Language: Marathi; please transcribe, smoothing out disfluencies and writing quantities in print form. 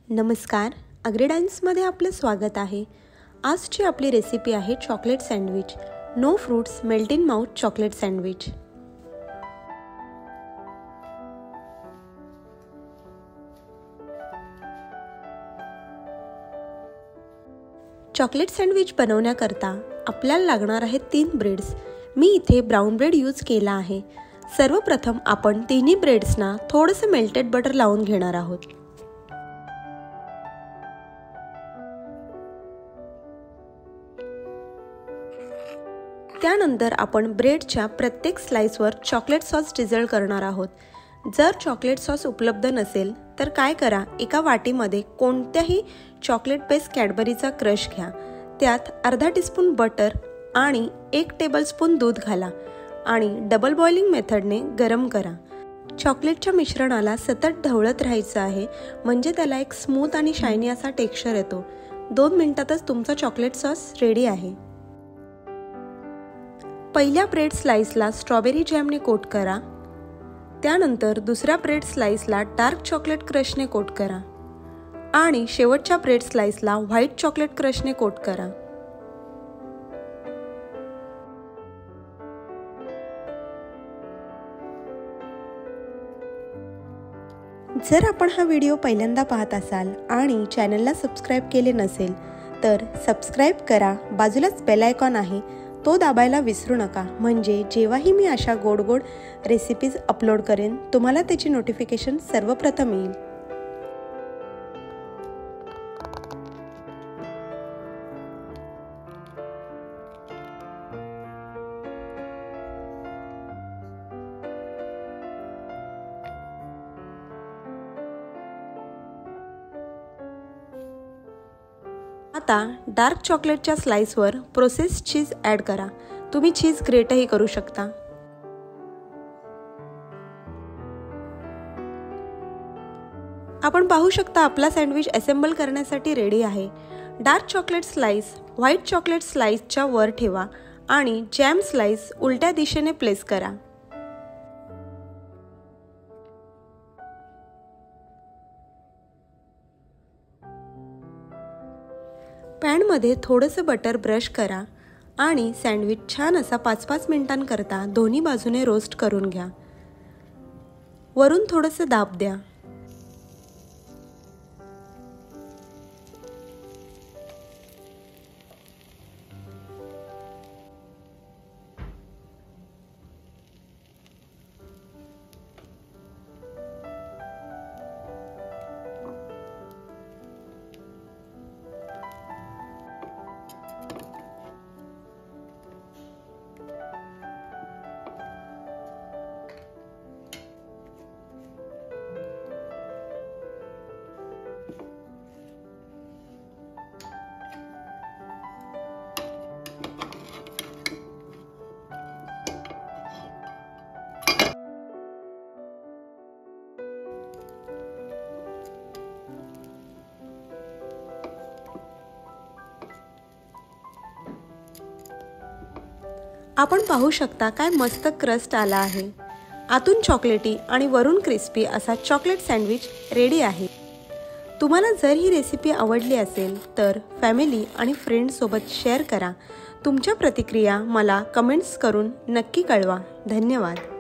नमस्कार, अग्रेडाइन्समध्ये आपलं स्वागत आहे। आजची आपली रेसिपी आहे chocolate sandwich. No fruits melt in mouth chocolate sandwich. Chocolate sandwich बनवण्याकरता आपल्याला लागणार आहेत 3 ब्रेड्स। मी इथे ब्राउन ब्रेड यूज केला आहे। सर्वप्रथम आपण तिन्ही ब्रेड्सना थोडंसं मेल्टेड बटर लावून घेणार आहोत। त्यानंतर आपण ब्रेडच्या प्रत्येक स्लाइसवर चॉकलेट सॉस drizzle करणार आहोत। जर चॉकलेट सॉस उपलब्ध नसेल तर काय करा, एका वाटीमध्ये कोणत्याही चॉकलेट बेस कॅडबरीचा क्रश घ्या। त्यात अर्धा टीस्पून बटर आणि 1 टेबलस्पून दूध घाला आणि डबल बॉइलिंग मेथडने गरम करा। चॉकलेटच्या मिश्रणाला सतत ढवळत राहायचं आहे, म्हणजे त्याला एक स्मूथ आणि शायनी असा टेक्स्चर येतो। 2 मिनिटातच तुमचा चॉकलेट सॉस रेडी आहे। पहिल्या ब्रेड स्लाइसला स्ट्रॉबेरी जॅमने कोट करा। त्यानंतर दुसऱ्या ब्रेड स्लाइसला डार्क चॉकलेट क्रशने कोट करा आणि शेवटच्या ब्रेड स्लाइसला व्हाईट चॉकलेट क्रशने कोट करा। जर आपण हा व्हिडिओ पहिल्यांदा पाहत असाल आणि चॅनलला सबस्क्राइब केले नसेल तर सबस्क्राइब करा। बाजूलाच बेल आयकॉन आहे, तो दाबायला विसरू नका, म्हणजे जेव्हाही मी अशा गोड गोड रेसिपीज अपलोड करेन तुम्हाला त्याची नोटिफिकेशन सर्वप्रथम येईल। आता डार्क चॉकलेटच्या स्लाइसवर प्रोसेस्ड चीज ॲड करा। तुम्ही चीज ग्रेटही करू शकता। आपण पाहू शकता आपला सँडविच असेंबल करण्यासाठी रेडी आहे। Dark chocolate slice white chocolate स्लाइसच्या वर ठेवा आणि जॅम स्लाइस उलट्या दिशेने प्लेस करा। पॅनमध्ये थोडंसं बटर ब्रश करा आणि सँडविच छान असा 5-5 मिनिटांकरता दोन्ही बाजूने रोस्ट करून घ्या। वरून थोडंसं दाब द्या। आपण पाहू शकता काय मस्त क्रस्ट आला आहे। आतून चॉकलेटी आणि वरून क्रिस्पी असा चॉकलेट सँडविच रेडी आहे। तुम्हाला जर ही रेसिपी आवडली असेल तर फॅमिली आणि फ्रेंड्स सोबत शेअर करा। तुमच्या प्रतिक्रिया मला कमेंट्स करून नक्की कळवा। धन्यवाद।